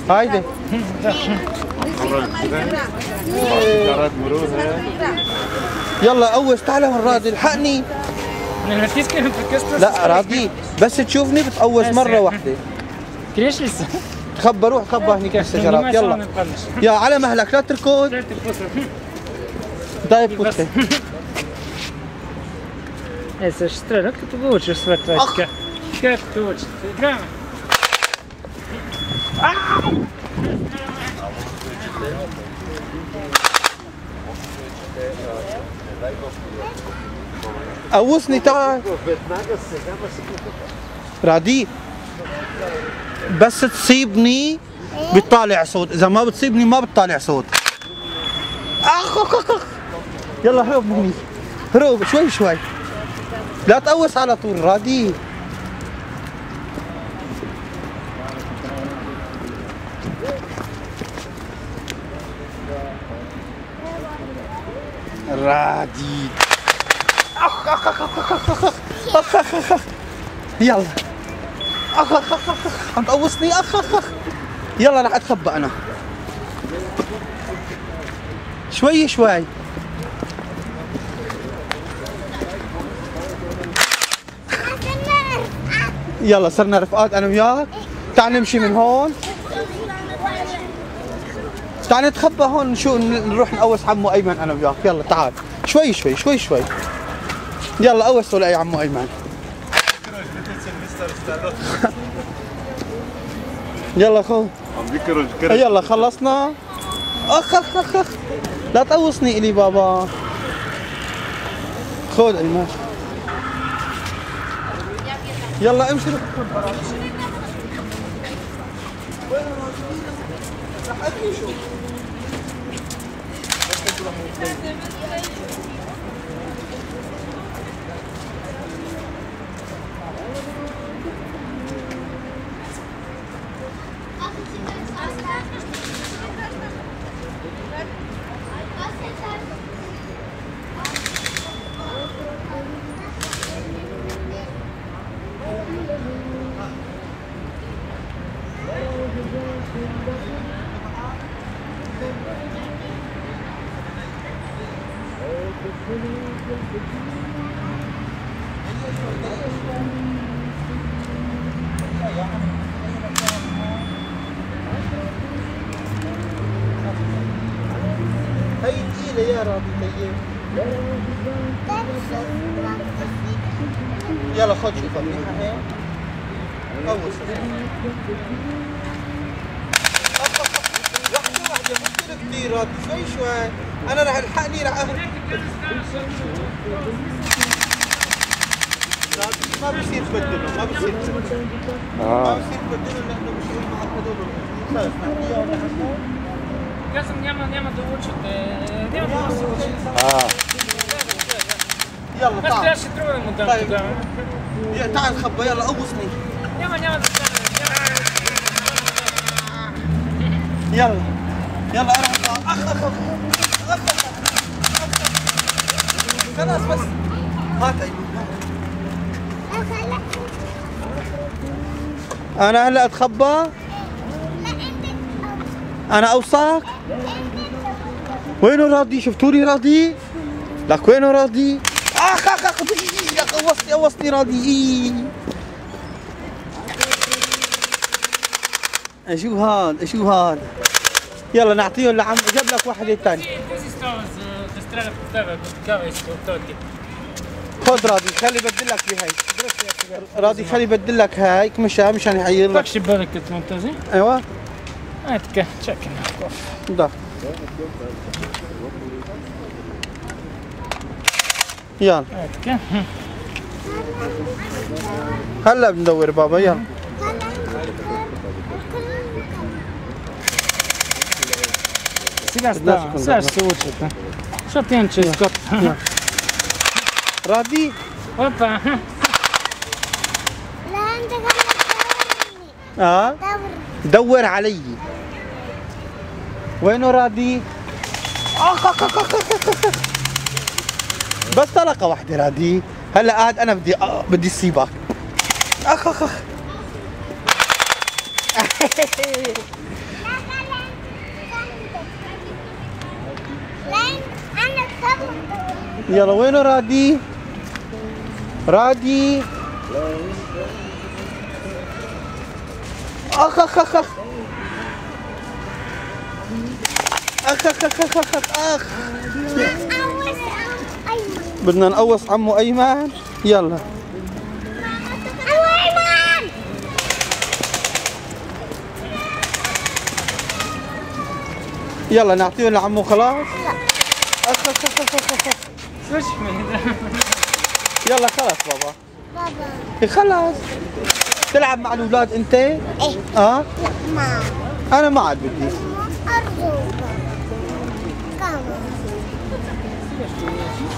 هايدي يلا قوس تعال من راضي الحقني. لا راضي بس تشوفني بتقوس مرة واحدة. تخبى روح تخبى هنيك بالشجرات. يلا يا على مهلك لا تركض. Daj putkę. Jesteś strzelek, to ty wyuczysz swoje teczkę. Jak ty uczysz? Gramy. قوصني تعال. رادي بس تصيبني بتطالع صوت، إذا ما بتصيبني ما بتطالع صوت. أخ أخ أخ يلا هرب مني هرب شوي شوي لا تقوس على طول رادي. رادي أخ أخ أخ أخ أخ أخ أخ أخ يلا أخ أخ أخ أخ عم تقوصني أخ أخ أخ. يلا رح أتخبى أنا شوي شوي. يلا صرنا رفقات انا وياك. تعال نمشي من هون. تعال نتخبى هون شو نروح نقوس عمو ايمن انا وياك. يلا تعال شوي شوي شوي شوي. يلا قوسوا لأي عمو ايمن. يلا خو يلا خلصنا. اخ اخ اخ اخ لا تقوصني الي بابا. خذ ايمن يلا امشي. هي تقيلة يا راضي طيب. يلا خد شوفها منيحة هيك. قوس. واحدة مشكلة كثير راضي شوي شوي. أنا رح الحقني رح راضي ما بصير تبدله ما بصير تبدله. ما بصير تبدله لأنه مش مع هذول. خلص نحكي يلا نحكي. Czasem nie ma dołączyć, nie ma dołączyć. يلا تعال. بس لا شتروه مدام. طيب. تعال خبى يلا قوصني. ما يلا يلا اروح اخ اخ اخ اخ خلاص بس هات انا هلا اتخبى. انا اوصاك. وينه راضي؟ شفتوني راضي؟ لك وينه راضي؟ اخ اخ اخ قوصتني راضي. شو هاد شو هاد؟ يلا نعطيهم لعم جاب لك واحدة ثانية. خذ راضي خلي بدلك بهي. راضي خلي بدلك هيك مشان يحير لك. تكشف بالك منتزه؟ ايوه. هاتك تشكل. ده. يلا. هاتك. هلا بندور بابا يلا. Сега ще се учат. Защото иначе е скот. راضي؟ Опа! دور علي. وينه راضي؟ اخ اخ اخ اخ بس طلقة واحدة راضي. هلا قاعد انا بدي اصيبك. اخ اخ اخ لين أنا كبر. يلا وينه رادي؟ رادي اخ اخ اخ اخ اخ اخ اخ اخ اخ اخ أوس أيمن. بدنا نقوص عمو ايمن. يلا عمو أيمن. يلا نعطيه لعمو خلاص. اخ اخ اخ اخ اخ اخ. يلا خلاص بابا. بابا. إيه خلاص. تلعب مع الاولاد انت؟ إيه. اه؟ لا ما. انا ما عاد بدي. أرجوك. كمان.